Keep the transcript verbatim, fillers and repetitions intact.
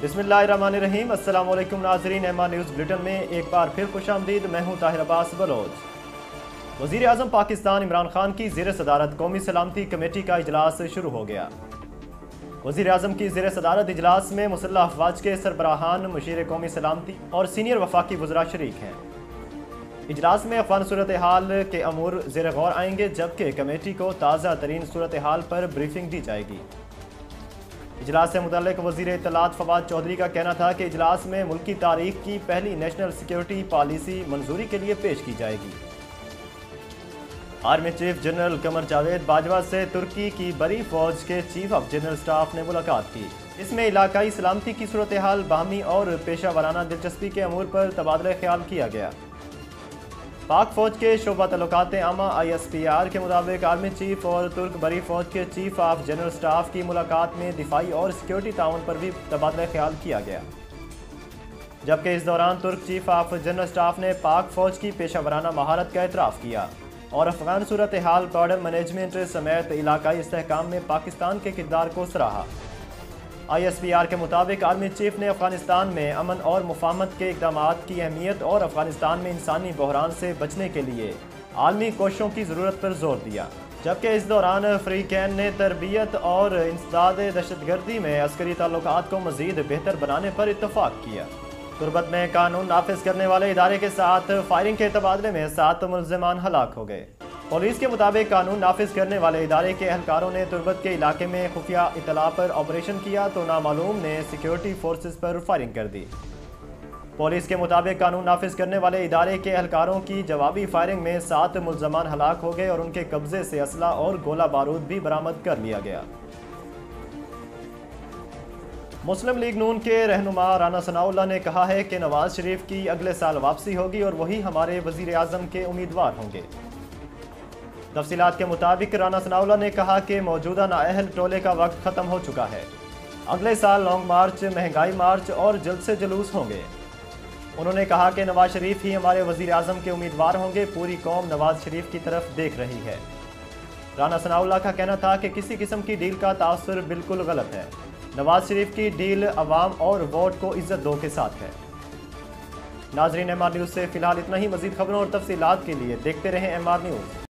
बिस्मिल्लाहिर्रहमानिर्रहीम। अस्सलाम वालेकुम नाज़रीन, एम आर न्यूज़ बुलेटिन में एक बार फिर खुश आमदीद। मैं हूँ ताहिर अब्बास बलोच। वज़ीर आज़म पाकिस्तान इमरान खान की ज़ेर सदारत कौमी सलामती कमेटी का इजलास शुरू हो गया। वज़ीर आज़म की ज़ेर सदारत इजलास में मुसल्लह अफवाज के सरबराहान, मुशीर कौमी सलामती और सीनियर वफाकी वज़रा शरीक हैं। इजलास में अफगान सूरत हाल के अमूर ज़ेर गौर आएंगे, जबकि कमेटी को ताज़ा तरीन सूरत हाल पर ब्रीफिंग दी जाएगी। इजलास से मुतल्लिक वज़ीर इत्तलात फवाद चौधरी का कहना था कि इजलास में मुल्की तारीख की पहली नेशनल सिक्योरिटी पॉलिसी मंजूरी के लिए पेश की जाएगी। Army chief general Qamar Javed Bajwa से तुर्की की बड़ी फौज के चीफ ऑफ जनरल स्टाफ ने मुलाकात की। इसमें इलाकाई सलामती की सूरत हाल, बाहमी और पेशा वाराना दिलचस्पी के अमूर पर तबादला ख्याल किया गया। पाक फौज के शोबा तल्लुकात आमा आई एस पी आर के मुताबिक आर्मी चीफ और तुर्क बड़ी फौज के चीफ ऑफ जनरल स्टाफ की मुलाकात में दिफाई और सिक्योरिटी ताउन पर भी तबादला ख्याल किया गया, जबकि इस दौरान तुर्क चीफ ऑफ जनरल स्टाफ ने पाक फौज की पेशा वाराना महारत का एतराफ़ किया और अफगान सूरत हाल, बॉर्डर मैनेजमेंट समेत इलाकाई इस्तेहकाम में पाकिस्तान के किरदार को सराहा। आई एस पी आर के मुताबिक आर्मी चीफ ने अफगानिस्तान में अमन और मुफाहमत के इक़दामात की अहमियत और अफगानिस्तान में इंसानी बहरान से बचने के लिए आलमी कोशिशों की ज़रूरत पर जोर दिया, जबकि इस दौरान अफ्रीकैन ने तरबियत और इंसदाद दहशतगर्दी में अस्करी ताल्लुकात को मज़ीद बेहतर बनाने पर इत्तफाक किया। तुर्बत में कानून नाफिज करने वाले इदारे के साथ फायरिंग के तबादले में सात मुल्ज़िमान हलाक हो गए। पुलिस के मुताबिक कानून नाफिज करने वाले इदारे के एहलकारों ने तुर्बत के इलाके में खुफिया इतला पर ऑपरेशन किया तो नामालूम ने सिक्योरिटी फोर्सेस पर फायरिंग कर दी। पुलिस के मुताबिक कानून नाफिज करने वाले इदारे के एहलकारों की जवाबी फायरिंग में सात मुल्ज़मान हलाक हो गए और उनके कब्जे से असला और गोला बारूद भी बरामद कर लिया गया। मुस्लिम लीग नून के रहनुमा राना सनाउल्लाह ने कहा है कि नवाज शरीफ की अगले साल वापसी होगी और वही हमारे वज़ीर आज़म के उम्मीदवार होंगे। तफसीलात के मुताबिक राना सनाउल्लाह ने कहा कि मौजूदा नाअहल टोले का वक्त ख़त्म हो चुका है। अगले साल लॉन्ग मार्च, महंगाई मार्च और जल्द से जुलूस होंगे। उन्होंने कहा कि नवाज शरीफ ही हमारे वज़ीर आज़म के उम्मीदवार होंगे। पूरी कौम नवाज शरीफ की तरफ देख रही है। राना सनाउल्लाह का कहना था कि किसी किस्म की डील का तासुर बिल्कुल गलत है। नवाज शरीफ की डील अवाम और वोट को इज्जत दो के साथ है। नाजरीन, एम आर न्यूज़ से फिलहाल इतना ही। मजीद खबरों और तफसीलात के लिए देखते रहें एम आर न्यूज़।